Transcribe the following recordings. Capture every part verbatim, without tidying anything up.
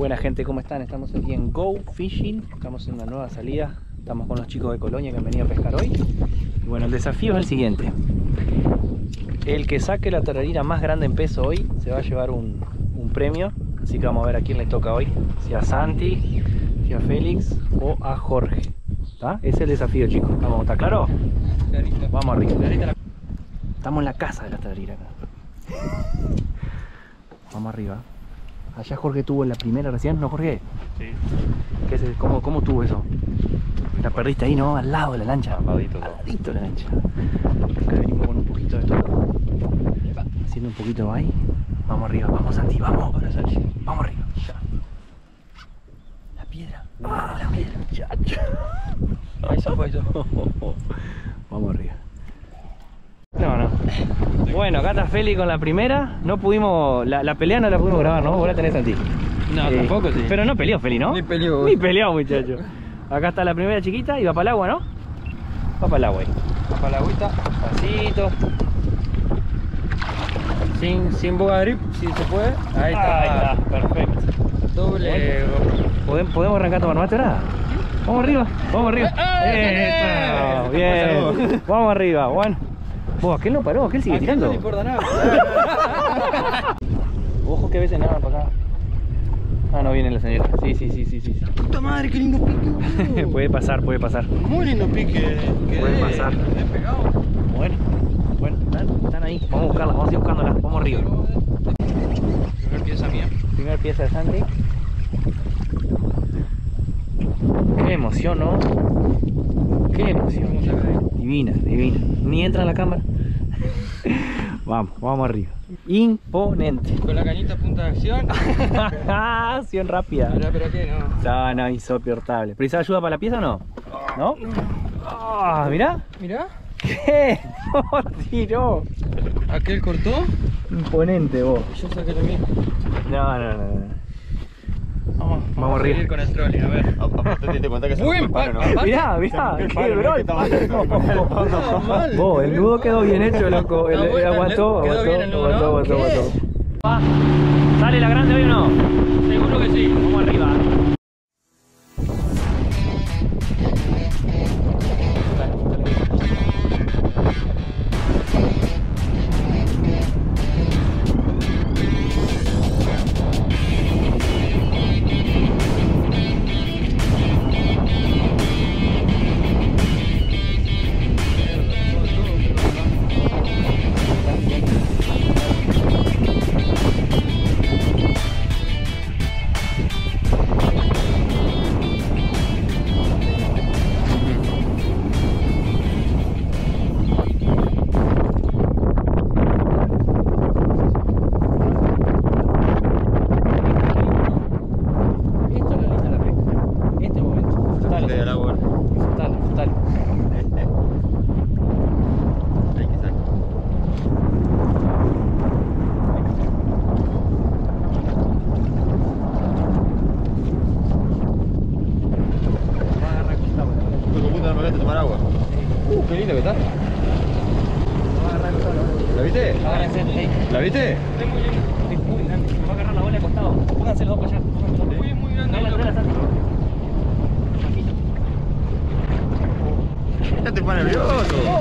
Buena gente, ¿cómo están? Estamos aquí en Go Fishing, estamos en una nueva salida, estamos con los chicos de Colonia que han venido a pescar hoy. Y bueno, el desafío es el siguiente: el que saque la tararira más grande en peso hoy se va a llevar un, un premio, así que vamos a ver a quién le toca hoy, si a Santi, si a Félix o a Jorge. ¿Está? Ese es el desafío, chicos. Vamos, ¿está claro? Clarito. Vamos arriba. Clarita la... Estamos en la casa de la tararira acá. Vamos arriba. Allá Jorge tuvo la primera recién, ¿no, Jorge? Sí. ¿Qué es, cómo, ¿Cómo tuvo eso? La perdiste ahí, ¿no? Al lado de la lancha. Al ladito, Al ladito de la lancha. Acá venimos con un poquito de todo. Haciendo un poquito ahí. Vamos arriba, vamos Santi, vamos. Vamos arriba. Ya. La piedra. Ah, la piedra. Ya, ya. Eso fue eso. Vamos arriba. No, no. Bueno, acá está Feli con la primera. No pudimos, la, la pelea no la pudimos grabar, ¿no? Vos la tenés, Santi. No, Eh, tampoco, sí. Pero no peleó Feli, ¿no? Ni peleó. Ni peleó, muchacho. Acá está la primera chiquita y va para el agua, ¿no? Va para el agua ahí. Va para la agüita. Pasito. Sin, sin boga grip, si se puede. Ahí está. Ahí está, perfecto. Doble. ¿Podemos, ¿Podemos arrancar a tomar mate ahora? Vamos arriba, vamos arriba. ¡Eh! Eso, bien. Vamos arriba, bueno. Vos, aquel no paró, aquel sigue Aquí tirando. no le importa nada. Ojo que a veces nada para acá. Ah, no viene la señora. Sí, sí, sí, sí, sí. Puta madre, qué lindo pique. Puede pasar, puede pasar. Muy lindo pique. Puede pasar. Quedé pegado. Bueno, bueno, están, están ahí. Vamos a buscarlas, vamos a ir buscándolas. Vamos arriba. Primera pieza mía. Primera pieza de Sandy. Qué emoción, ¿no? Qué emoción. Divina, divina. Ni entra en la cámara. Vamos, vamos arriba. Imponente. Con la cañita punta de acción. Acción rápida. Pero, pero qué, no. No, no, insoportable. ¿Precisa ayuda para la pieza o no? ¿No? Ah, mirá. Mirá. ¿Qué? No, tiró. Aquel cortó. Imponente vos. Yo saqué lo mismo. No, no, no, no. Vamos, Vamos arriba. a seguir con el trolling, a ver. Aparte te diste cuenta que se Buen rompe el palo, palo, ¿no? Mirá, mirá, El qué palo, bro. que estaba- mal. Vos, el nudo quedó bien hecho, loco. El, No, el bueno, aguantó, quedó aguantó, bien el nudo, aguantó, ¿no? aguantó, ¿Qué? aguantó. Va. ¿Sale la grande hoy o no? Seguro que sí. Vamos arriba. Esto es la lista de la pesca. Este momento. Disfrutalo. Sí, del agua. Disfrutalo, disfrutalo. Hay que sacar. Va a agarrar costado. Hijo de puta, no me dejaste tomar agua. Uh, qué lindo que está. Va a agarrar costado. ¿La viste? Agárrense, ahí. ¿La viste? Es muy lindo. Es muy grande. Va a agarrar la bola de costado. Pónganse los dos para allá. Pónganse los dos. Muy, muy grande. Dale, dale, Santi. Tranquilo. Ya te pone nervioso.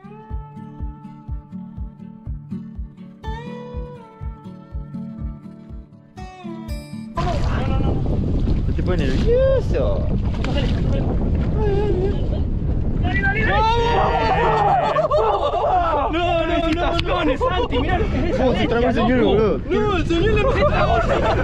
Ya te pone nervioso. No, no, Felicitaciones, Santi, mirá lo que es esa ¿Cómo se tragó el bestia, señuelo, loco. boludo? no, el señuelo no se tragó.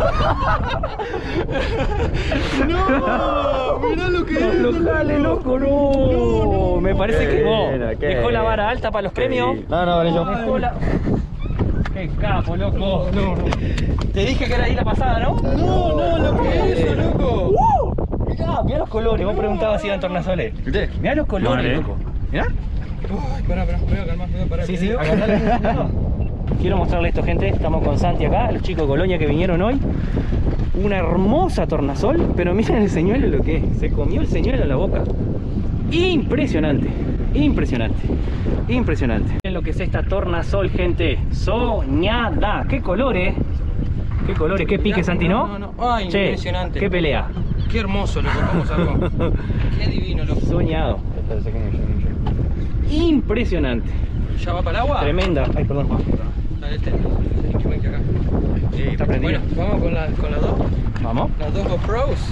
No, mirá lo que es. Dale, loco, no. Me parece Qué que no. bien, qué Dejó la bien. vara alta para los premios. No, no, vale yo. Dejó la... Qué capo, loco. No, no. Te dije que era ahí la pasada, ¿no? No, no, lo que es eso, loco. ¡Uh! Mirá, mirá los colores. Vos preguntabas si eran tornasoles. ¿Viste? Mirá los colores, Vale. loco. Mirá. Uy, pará, pará, me voy a calmar, me voy a parar. Sí, sí, agarrale. Quiero mostrarle esto, gente. Estamos con Santi acá, los chicos de Colonia que vinieron hoy. Una hermosa tornasol, pero miren el señuelo lo que es. Se comió el señuelo en la boca. Impresionante, impresionante, impresionante. Miren lo que es esta tornasol, gente. Soñada. ¿Qué color, eh? Qué colores, qué pique, Santi, ¿no? No, no, no. Ay, che, impresionante. qué pelea. Qué hermoso, loco, cómo sacó. Qué divino, loco. Soñado. Impresionante. ¿Ya va para el agua? Tremenda. Ay, perdón. Dale, este. Sí, que ven que acá. Sí, está prendido. Bueno, vamos con, la, con las dos. Vamos. Las dos GoPros.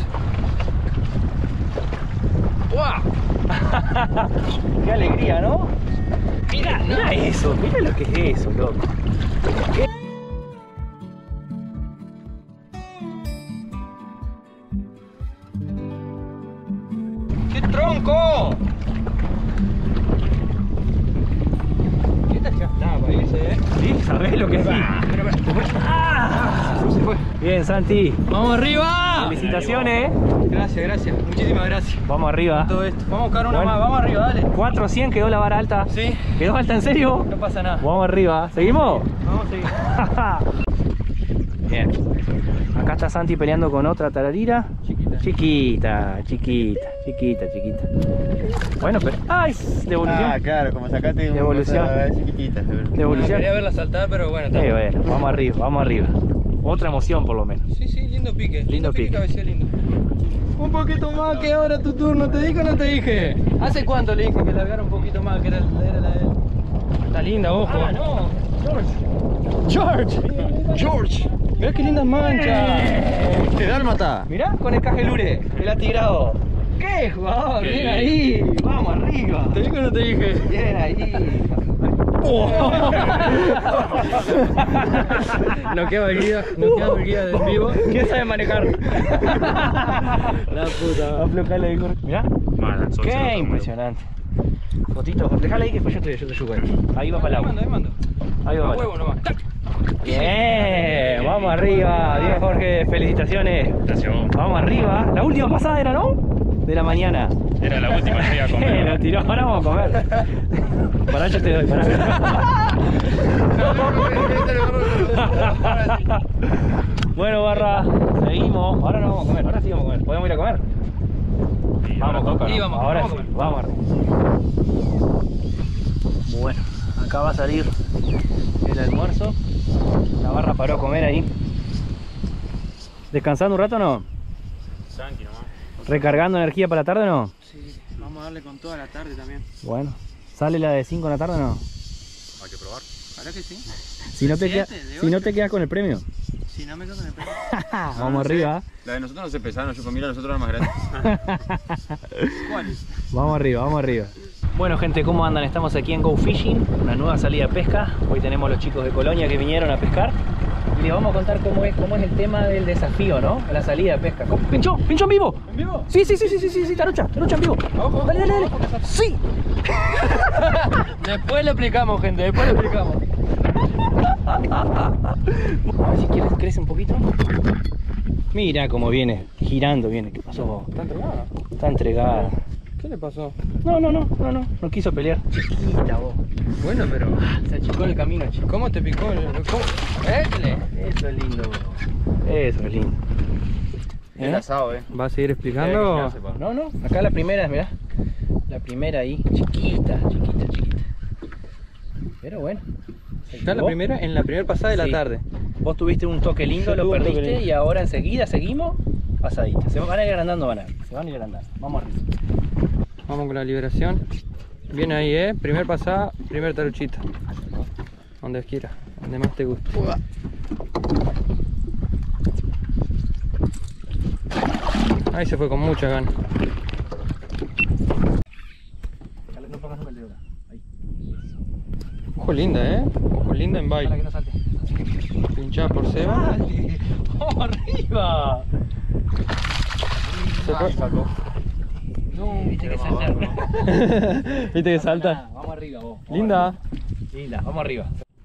¡Wow! Qué alegría, ¿no? Mira, mira eso, mira lo que es eso, loco. ¿Qué? ¡Qué tronco! Esta ya está para irse, ¿eh? Sí, ¿sabés lo que es? Espera, espera. ¡Ah! Se fue. Bien, Santi. ¡Vamos arriba! Felicitaciones. Gracias, gracias. Muchísimas gracias. Vamos arriba. Todo esto. Vamos a buscar una Bueno. más. Vamos arriba, dale. cuatro cien quedó la vara alta. Sí. ¿Quedó alta en serio? No pasa nada. Vamos arriba. ¿Seguimos? Vamos a seguir. Bien. Acá está Santi peleando con otra tararira. Chiquita. Chiquita, chiquita, chiquita, chiquita. Bueno, pero... ¡Ay! Devolución. Ah, claro, como sacaste una Devolución. cosa chiquitita. seguro. Devolución. Quería verla saltar, pero bueno. Sí, bueno, vamos arriba, vamos arriba. Otra emoción por lo menos. Sí, sí, lindo pique. Lindo pique. Cabecea lindo. Un poquito más que ahora tu turno. ¿Te dije o no te dije? ¿Hace cuánto le dije que largara un poquito más? Que era, era la de él. Está linda, ojo. Ah, no. George. George. Mirá qué lindas manchas. ¡Te dálmata! Mirá con el cajelure, el atirado. ¡Qué jugador! Bien ahí. Vamos arriba. ¿Te dije o no te dije? Bien ahí. No queda el guía, no queda el guía del vivo. ¿Quién sabe manejar? La puta. Aflojale el corte. Mirá. Qué impresionante. Fotito, dejala ahí que después yo te, yo te subo ahí. Ahí va para el agua. Ahí mando, Ahí va a para el huevo agua. nomás. ¡Tac! Bien, vamos arriba. Bien, Jorge, felicitaciones. Vamos arriba. La última pasada era, ¿no? De la mañana. Era la última que iba a Eh, comer. lo tiró, ahora vamos a comer. Pará, yo te doy, pará. Bueno, Barra, seguimos. Ahora no vamos a comer, ahora sí vamos a comer. ¿Podemos ir a comer? Vamos, Coco. Sí, vamos, ahora vamos a sí, comer. vamos arriba. Bueno, acá va a salir el almuerzo. La Barra paró a comer ahí. ¿Descansando un rato o no? Tranqui nomás. ¿Recargando energía para la tarde o no? Sí, vamos a darle con toda la tarde también. Bueno, ¿sale la de cinco en la tarde o no? Hay que probar. ¿Para que sí? Si no te, queda, siete, de si no ocho. te quedas con el premio. Si no me quedo con el pelo. Vamos arriba. La de nosotros no se pesaron, yo mira, nosotros eran más grandes. ¿Cuál? Vamos arriba, vamos arriba. Bueno, gente, ¿cómo andan? Estamos aquí en Go Fishing, una nueva salida de pesca. Hoy tenemos los chicos de Colonia que vinieron a pescar. Y les vamos a contar cómo es, cómo es el tema del desafío, ¿no? La salida de pesca. ¿Cómo? ¿Pinchó? ¿Pinchó en vivo? ¿En vivo? Sí, sí, sí, sí, sí, sí, sí, tarucha, tarucha en vivo. Ojo, Dale, dale, dale. ojo, ojo. Sí. Después le explicamos, gente, después le explicamos. A ver si quieres, crece un poquito. Mira cómo viene, girando viene. ¿Qué pasó? ¿Está entregada? Está entregada. ¿Qué le pasó? No, no, no, no, no, no quiso pelear. Chiquita vos. Bueno, pero... Se achicó en el camino, chico. ¿Cómo te picó? el- ¿Cómo? ¿Eh? Eso es lindo. Eso es lindo. El asado, eh. ¿Va a seguir explicando? No, no, acá la primera, mirá. La primera ahí, chiquita, chiquita, chiquita. Pero bueno. se Está la equivocó. primera, en la primera pasada de la Sí. tarde. Vos tuviste un toque lindo, Yo lo tuve un toque perdiste lindo. y ahora enseguida seguimos pasadita. Se van a ir agrandando, van a ver. Se van a ir agrandando. Vamos arriba. Vamos con la liberación. Bien ahí, eh. Primer pasada, primer taruchita. Donde quiera, donde más te guste. Ahí se fue con mucha ganas. No pongas el dedo. Ahí. Ojo linda, eh. Ojo linda en Ojalá que baile. no salte. Pinchada por Seba. Dale. ¡Vamos arriba! Se fue. No, viste que salta. ¿Viste que salta? Vamos arriba vos. Vamos Linda. arriba. Linda, vamos arriba.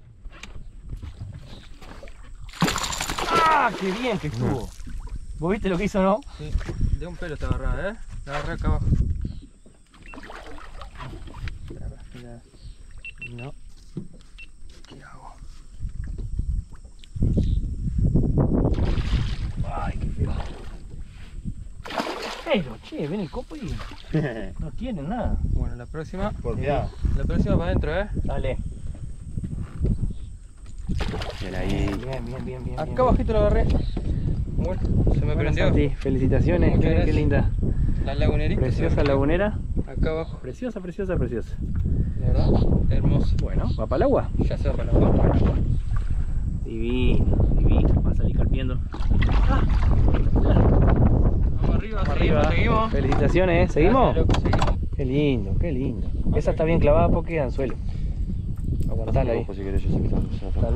¡Ah! ¡Qué bien que estuvo! ¿Vos viste lo que hizo, no? Sí, de un pelo está agarrada, eh. La agarré acá abajo. No. ¿Qué hago? Ay, qué feo. Pero, che, ven el copo y no tienen nada. Bueno, la próxima. Por cuidado. La próxima para adentro, eh. Dale. Bien ahí. Bien, bien, bien, bien. Acá abajito lo agarré. Bueno, se me Bueno, prendió. Santi, felicitaciones, Muchas qué, qué gracias. linda. La lagunerita. se me Preciosa prendió. lagunera. Acá abajo. Preciosa, preciosa, preciosa. De verdad, hermoso. Bueno, va para el agua. Ya se va para la agua. Divino, divino. Va a salir carpiendo. Vamos arriba, seguimos, seguimos. Felicitaciones, ¿eh? ¿Seguimos? Gracias, loco, seguimos. Qué lindo, qué lindo. Esa está bien clavada porque es anzuelo. Aguantala ahí. Ojo, si querés, yo sé que está- Dale.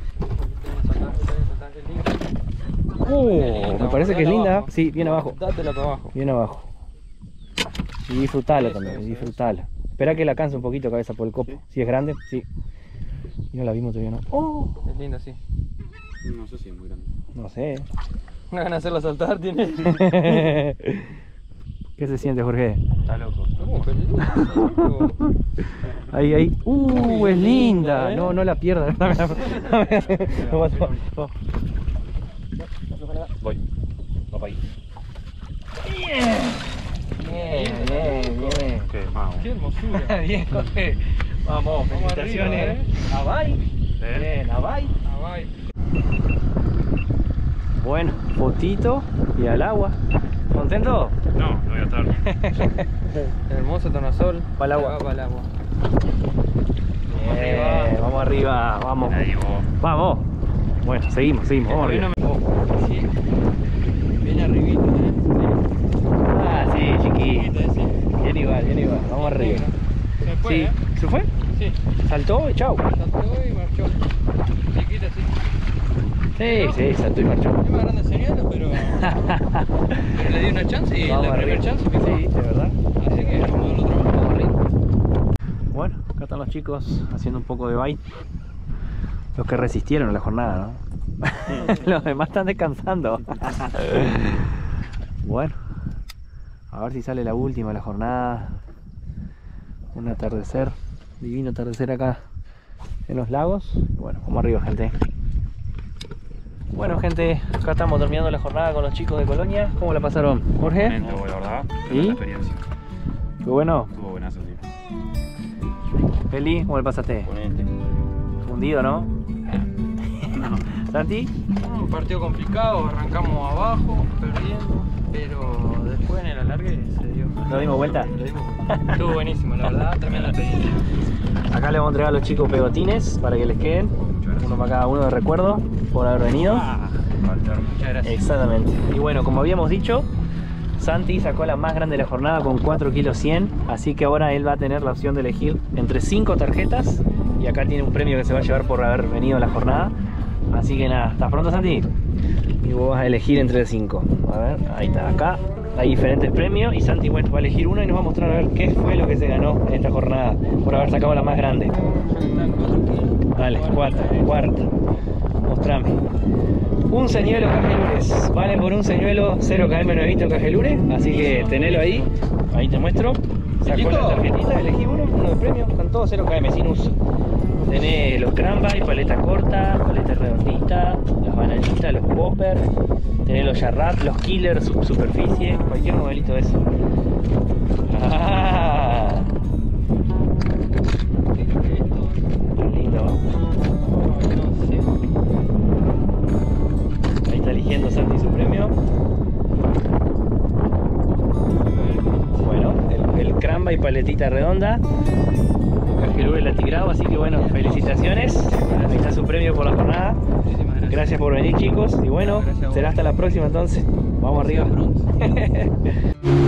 Uh, me parece que es linda. Sí, bien abajo. Dátela para abajo. Bien abajo. Y disfrutala también, disfrutala. Espera que la canse un poquito cabeza por el copo. Si es grande, sí. Y no la vimos todavía, ¿no? Oh, Es linda, sí. No sé si es muy grande. no sé. Una gana de hacerla saltar tiene. ¿Qué se siente, Jorge? Está loco. ¿Cómo? Pero es linda, loco. Ahí, ahí. Uh, Uy, es linda. linda, ¿eh? No, no la pierdas. Dame, dame. Vamos, vamos, vamos. Voy. Va para ahí. Bien, bien, bien. ¿Qué? Vamos. Qué hermosura. Bien, Jorge. Vamos, Vamos felicitaciones. arriba, ¿eh? Abay. Bien. Bien, Abay. Ah, bye. Bueno, fotito y al agua. ¿Contento? No, no voy a estar. Hermoso tornasol. Pa'l agua. Va pa'l agua. Bien, vamos arriba, vamos. Ahí vos. Vamos. Bueno, seguimos, seguimos, vamos Todavía arriba. no me- oh, sí. Bien arribita, ¿eh? Ah, sí, chiquito. Chiquita ese. Bien igual, bien igual. Vamos arriba. Se fue, Sí, ¿eh? ¿se fue? Sí. ¿Saltó y chau? Saltó y marchó. Chiquita, sí. Sí, sí, saltó y marchó. Es más grande señalo, pero... pero le di una chance y Vamos la arriba. primera chance picó. Sí, de verdad. Así que vamos a darle otra vez. Vamos arriba. Bueno, acá están los chicos haciendo un poco de bait. Los que resistieron a la jornada, ¿no? Los demás están descansando. Bueno, a ver si sale la última de la jornada. Un atardecer, divino atardecer acá en los lagos. Bueno, vamos arriba, gente. Bueno, gente, acá estamos terminando la jornada con los chicos de Colonia. ¿Cómo la pasaron, Jorge? Excelente, la verdad. ¿Y? La experiencia. Qué bueno. Estuvo buenazo, tío. Eli, ¿cómo le pasaste? Ponente. Fundido, ¿no? ¿Santi? Un partido complicado, arrancamos abajo, perdiendo, pero después en el alargue se dio. ¿Lo dimos vuelta? Lo dimos. Estuvo buenísimo, la verdad, tremenda experiencia. Acá le vamos a entregar a los chicos pegotines para que les queden. Uno para cada uno de recuerdo por haber venido. Ah, muchas gracias. Exactamente. Y bueno, como habíamos dicho, Santi sacó la más grande de la jornada con cuatro kilos cien. Así que ahora él va a tener la opción de elegir entre cinco tarjetas. Y acá tiene un premio que se va a llevar por haber venido a la jornada. Así que nada, ¿estás pronto, Santi? Y vos vas a elegir entre cinco. A ver, ahí está, acá hay diferentes premios y Santi, bueno, va a elegir uno y nos va a mostrar a ver qué fue lo que se ganó en esta jornada por haber sacado la más grande. Dale, cuarta, cuarta. Mostrame. Un señuelo Cajelures. Vale por un señuelo cero kilómetros nuevito Cajelures. Así que tenelo ahí. Ahí te muestro. Sacó la tarjetita, elegí uno, uno de premio. Están todos cero kilómetros sin uso. Tenés los cranberry, paleta corta, paleta redondita, las bananitas, los poppers. Tenés los Jarrat, los killers, sub superficie, cualquier modelito de eso. Ah, qué lindo. Ahí está eligiendo Santi su premio. Bueno, el, el cramba y paletita redonda. Cajelures latigrado, así que bueno, felicitaciones. Ahí está su premio por la jornada. Muchísimas gracias. Gracias por venir, chicos. Y bueno, Gracias a vos. será hasta la próxima entonces. Vamos arriba. Pronto.